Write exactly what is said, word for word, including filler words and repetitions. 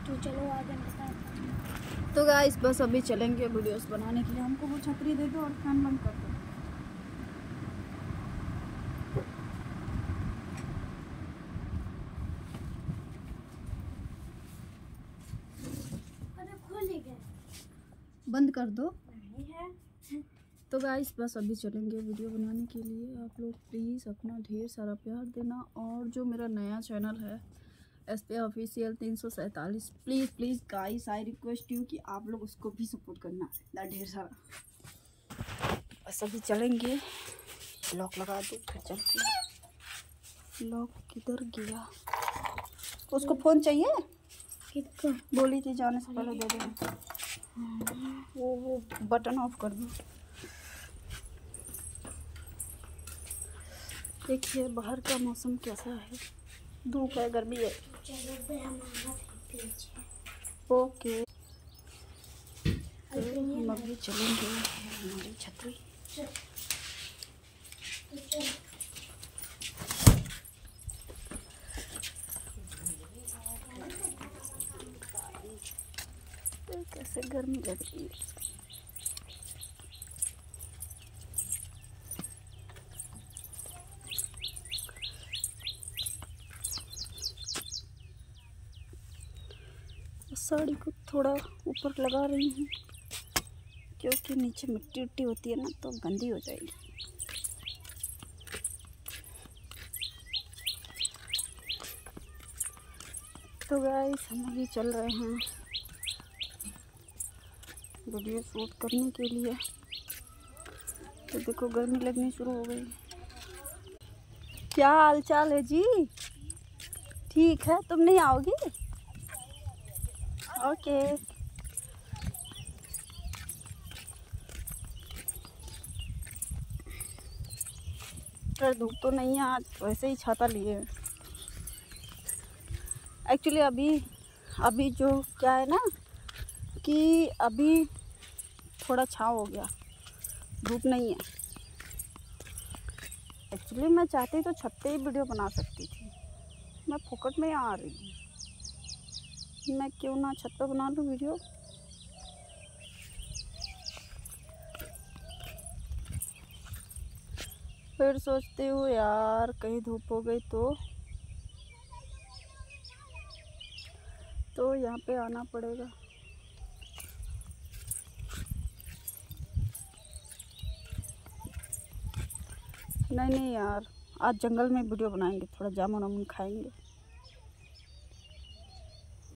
तो चलो आगे बताते। तो गाइस बस अभी चलेंगे वीडियोस बनाने के लिए। हमको वो छतरी दे दो और फैन बंद कर दो। अरे खुल ही गया। बंद कर दो। नहीं है। तो गाइस बस अभी चलेंगे वीडियो बनाने के लिए। आप लोग प्लीज़ अपना ढेर सारा प्यार देना। और जो मेरा नया चैनल है एस पे ऑफिशियल तीन सौ सैंतालीस, please please guys I request you कि आप लोग उसको भी सपोर्ट करना ढेर सारा। बस अभी चलेंगे। लॉक लगा दो फिर चलते हैं। लॉक किधर गया? उसको फ़ोन चाहिए? किसको? बोली थी जाने से पहले दे देना। वो वो बटन ऑफ कर दो। देखिए बाहर का मौसम कैसा है। धूप है, गर्मी है। ओके तो हम अभी चलेंगे हमारी छतरी। कैसे गर्मी लग रही है। साड़ी को थोड़ा ऊपर लगा रही हूँ क्योंकि नीचे मिट्टी उट्टी होती है ना तो गंदी हो जाएगी। तो गाइस हम अभी चल रहे हैं वीडियो शूट करने के लिए। तो देखो गर्मी लगनी शुरू हो गई। क्या हाल चाल है जी? ठीक है, तुम नहीं आओगी? ओके पर धूप तो नहीं है आज, वैसे ही छाता लिए। एक्चुअली अभी अभी जो क्या है ना कि अभी थोड़ा छाँव हो गया, धूप नहीं है। एक्चुअली मैं चाहती तो छत पे ही वीडियो बना सकती थी। मैं फुकट में यहाँ आ रही हूँ, मैं क्यों ना छत पे बना लूँ वीडियो। फिर सोचती हूँ यार कहीं धूप हो गई तो तो यहाँ पे आना पड़ेगा। नहीं नहीं यार, आज जंगल में वीडियो बनाएंगे, थोड़ा जामुन वामुन खाएंगे।